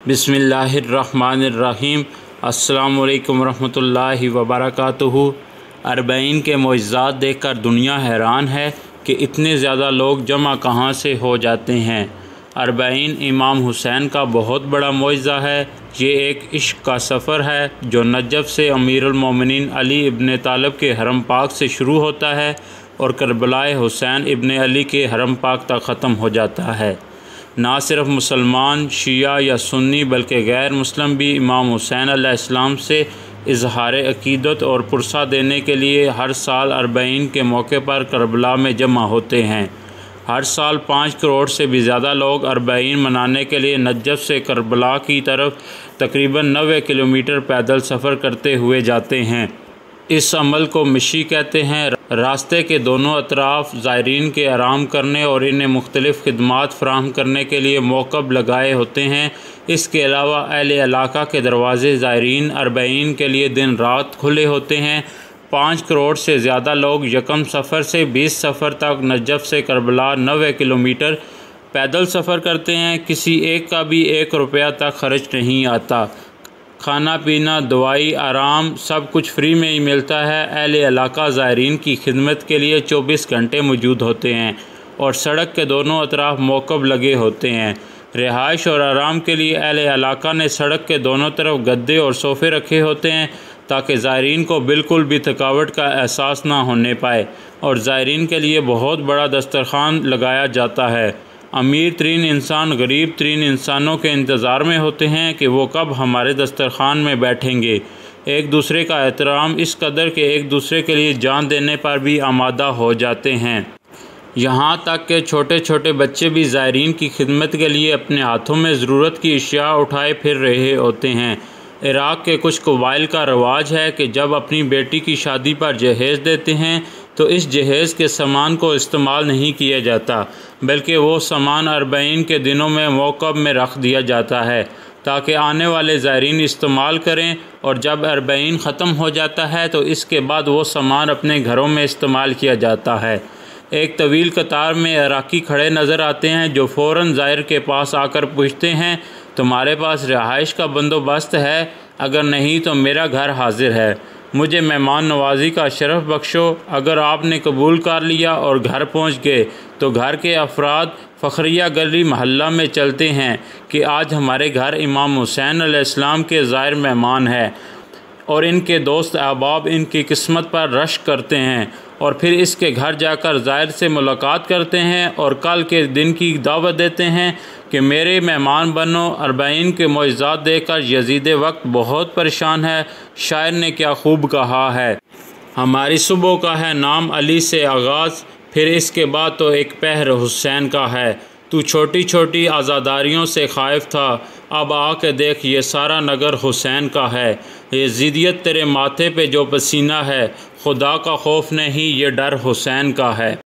बिस्मिल्लाहिर्रहमानिर्रहीम। अस्सलाम वालेकुम रहमतुल्लाहि वबरकातुहू। अरबईन के मोइज़ात देखकर दुनिया हैरान है कि इतने ज़्यादा लोग जमा कहाँ से हो जाते हैं। अरबईन इमाम हुसैन का बहुत बड़ा मोइज़ा है। ये एक इश्क का सफ़र है जो नजफ़ से अमीरुल मोमिनीन अली इब्न तालब के हरम पाक से शुरू होता है और करबलाए हुसैन इब्न अली के हरम पाक तक ख़त्म हो जाता है। ना सिर्फ मुसलमान, शिया या सुन्नी बल्कि गैर मुस्लिम भी इमाम हुसैन अलैहिस्सलाम से इजहार अक़ीदत और पुरसा देने के लिए हर साल अरबईन के मौके पर करबला में जमा होते हैं। हर साल 5 करोड़ से भी ज़्यादा लोग अरबईन मनाने के लिए नजफ़ से करबला की तरफ तकरीबन 90 किलोमीटर पैदल सफ़र करते हुए जाते हैं। इस अमल को मशी कहते हैं। रास्ते के दोनों अतराफ़ ज़ायरीन के आराम करने और इन्हें मुख्तलिफ़ खिदमात फ़राहम करने के लिए मौक़ब लगाए होते हैं। इसके अलावा अहले इलाका के दरवाज़े ज़ायरीन अरबईन के लिए दिन रात खुले होते हैं। 5 करोड़ से ज़्यादा लोग यकम सफ़र से 20 सफ़र तक नजफ़ से करबला 90 किलोमीटर पैदल सफ़र करते हैं। किसी एक का भी 1 रुपया तक खर्च नहीं आता। खाना पीना, दवाई, आराम सब कुछ फ्री में ही मिलता है। अहले इलाका ज़ायरीन की खिदमत के लिए 24 घंटे मौजूद होते हैं और सड़क के दोनों अतराफ़ मौक़ब लगे होते हैं। रिहाइश और आराम के लिए अहले इलाका ने सड़क के दोनों तरफ गद्दे और सोफ़े रखे होते हैं ताकि ज़ायरीन को बिल्कुल भी थकावट का एहसास ना होने पाए। और ज़ायरीन के लिए बहुत बड़ा दस्तरखान लगाया जाता है। अमीर तरीन इंसान गरीब तरीन इंसानों के इंतज़ार में होते हैं कि वो कब हमारे दस्तरखान में बैठेंगे। एक दूसरे का एहतराम इस कदर के एक दूसरे के लिए जान देने पर भी आमादा हो जाते हैं। यहाँ तक कि छोटे छोटे बच्चे भी ज़ायरीन की खिदमत के लिए अपने हाथों में ज़रूरत की अशिया उठाए फिर रहे होते हैं। इराक़ के कुछ कबाइल का रवाज है कि जब अपनी बेटी की शादी पर जहेज़ देते हैं तो इस जहेज़ के सामान को इस्तेमाल नहीं किया जाता बल्कि वो सामान अरबईन के दिनों में मौक़ब में रख दिया जाता है ताकि आने वाले ज़ायरीन इस्तेमाल करें। और जब अरबईन ख़त्म हो जाता है तो इसके बाद वो सामान अपने घरों में इस्तेमाल किया जाता है। एक तवील कतार में इराक़ी खड़े नज़र आते हैं जो फ़ौरन ज़ायर के पास आकर पूछते हैं, तुम्हारे पास रिहाइश का बंदोबस्त है? अगर नहीं तो मेरा घर हाजिर है, मुझे मेहमान नवाजी का शरफ़ बख्शो। अगर आपने कबूल कर लिया और घर पहुंच गए तो घर के अफराद फ़खरिया गली महल्ला में चलते हैं कि आज हमारे घर इमाम हुसैन अलैहिस्सलाम के ज़ायर मेहमान हैं और इनके दोस्त अहबाब इनकी किस्मत पर रश करते हैं और फिर इसके घर जाकर ज़ायर से मुलाकात करते हैं और कल के दिन की दावत देते हैं कि मेरे मेहमान बनो। अरबईन के मोइज़ात देखकर यजीद वक्त बहुत परेशान है। शायर ने क्या खूब कहा है, हमारी सुबह का है नाम अली से आगाज़, फिर इसके बाद तो एक पहर हुसैन का है। तू छोटी छोटी आज़ादारियों से खाइफ था, अब आके देख ये सारा नगर हुसैन का है। यजीदियत तेरे माथे पे जो पसीना है, खुदा का खौफ नहीं ये डर हुसैन का है।